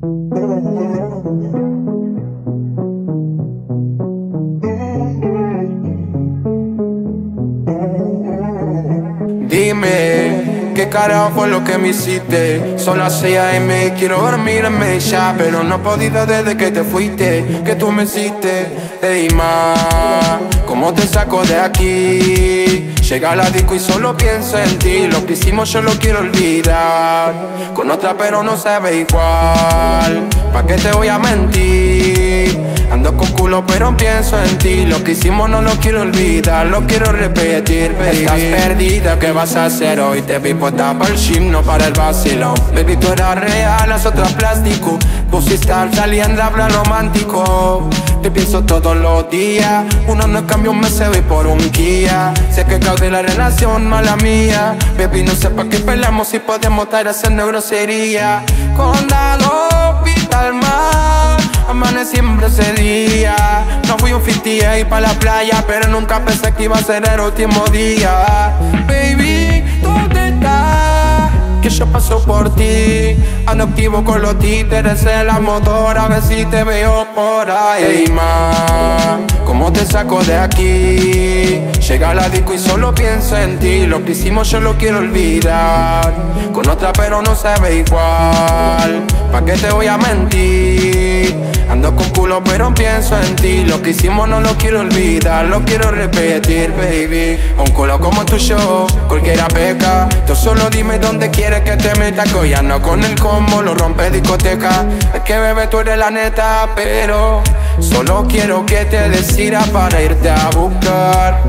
Dime, ¿qué carajo fue lo que me hiciste? Son las 6 AM, quiero dormirme ya, pero no he podido desde que te fuiste, que tú me hiciste. Ey, ma, ¿cómo te saco de aquí? Llega a la disco y solo pienso en ti. Lo que hicimos yo lo quiero olvidar, con otra pero no sabe igual. ¿Pa' qué te voy a mentir? Ando con culo pero pienso en ti. Lo que hicimos no lo quiero olvidar, lo quiero repetir, baby. Estás perdida, ¿qué vas a hacer hoy? Te vi puesta para el gym, no para el vacilón. Baby, tú eras real, las otras plástico. Vos estás saliendo a hablar romántico. Te pienso todos los días. Uno no cambia un mes, se ve por un Kia. Sé que causé la relación, mala mía. Baby, no sé pa' qué pelamos si podemos estar haciendo grosería. Condado, pita al mar. Amanecí siempre ese día. No fui un 58 pa' la playa, pero nunca pensé que iba a ser el último día. Baby, ¿dónde estás? Que yo paso por ti. Ando activo con los títeres en la motora, a ver si te veo por ahí. Ey, ma, ¿cómo te saco de aquí? Llega a la disco y solo pienso en ti. Lo que hicimos yo lo quiero olvidar, con otra pero no sabe igual. ¿Pa' qué te voy a mentir? Ando con culo pero pienso en ti. Lo que hicimos no lo quiero olvidar, lo quiero repetir, baby. Un culo como tuyo, cualquiera peca. Tú solo dime dónde quieres que te meta, que hoy ando con el combo, lo rompe discoteca. Es que bebé tú eres la neta, pero solo quiero que te decidas para irte a buscar.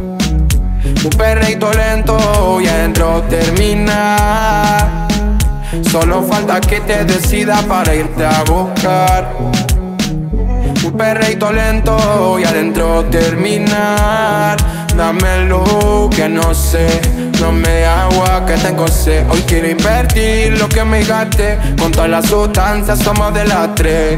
Un perreíto lento y adentro termina. Solo falta que te decidas para irte a buscar. Un perreíto lento y adentro terminar. Dámelo que no sé, no me agua que tengo sed. Hoy quiero invertir lo que me gasté, con todas las sustancias somos de las 3.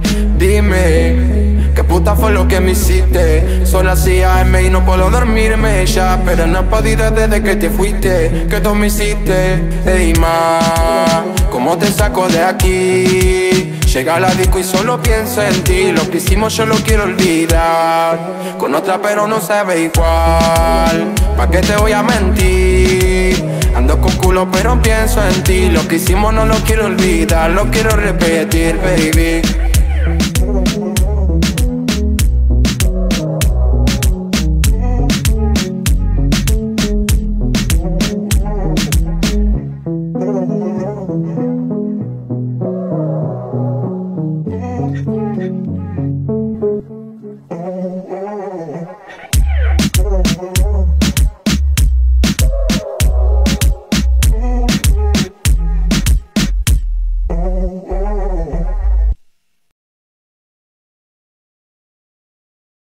Dime, ¿qué puta fue lo que me hiciste? Son las 6 AM y no puedo dormirme ya, pero no he podido desde que te fuiste, que tú me hiciste. Ey, ma, ¿cómo te saco de aquí? Llega a la disco y solo pienso en ti. Lo que hicimos yo lo quiero olvidar, con otra pero no sabe igual. ¿Pa' qué te voy a mentir? Ando con culo pero pienso en ti. Lo que hicimos no lo quiero olvidar, lo quiero repetir, baby.